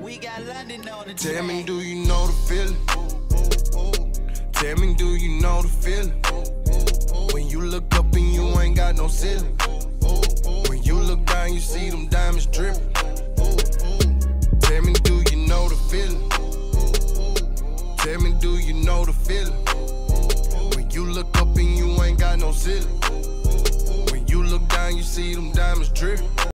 we got London on the track. Tell me, do you know the feeling? Tell me, do you know the feeling? When you look up and you ain't got no ceiling. When you look down, you see them diamonds dripping. Tell me, do you know the feeling? Tell me, do you know the feeling? When you look up and you ain't got no ceiling. When you look down, you see them diamonds dripping.